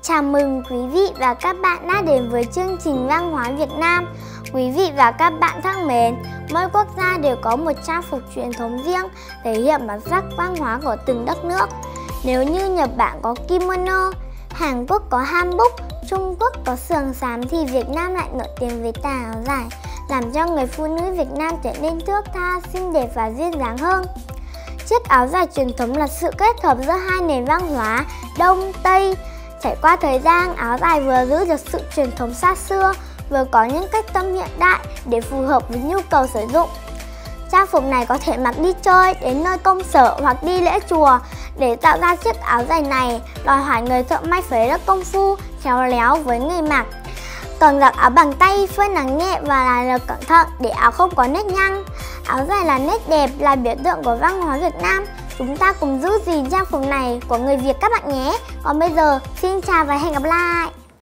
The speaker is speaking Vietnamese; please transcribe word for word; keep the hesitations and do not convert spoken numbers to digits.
Chào mừng quý vị và các bạn đã đến với chương trình Văn hóa Việt Nam. Quý vị và các bạn thân mến, mỗi quốc gia đều có một trang phục truyền thống riêng thể hiện bản sắc văn hóa của từng đất nước. Nếu như Nhật Bản có kimono, Hàn Quốc có hanbok, Trung Quốc có sườn xám thì Việt Nam lại nổi tiếng với tà áo dài, làm cho người phụ nữ Việt Nam trở nên thướt tha, xinh đẹp và duyên dáng hơn. Chiếc áo dài truyền thống là sự kết hợp giữa hai nền văn hóa Đông, Tây. Trải qua thời gian, áo dài vừa giữ được sự truyền thống xa xưa, vừa có những cách tâm hiện đại để phù hợp với nhu cầu sử dụng. Trang phục này có thể mặc đi chơi, đến nơi công sở hoặc đi lễ chùa. Để tạo ra chiếc áo dài này, đòi hỏi người thợ may phải rất công phu, khéo léo với người mặc. Cần giặt áo bằng tay, phơi nắng nhẹ và làm được cẩn thận để áo không có nếp nhăn. Áo dài là nét đẹp, là biểu tượng của văn hóa Việt Nam. Chúng ta cùng giữ gìn trang phục này của người Việt các bạn nhé. Còn bây giờ, xin chào và hẹn gặp lại.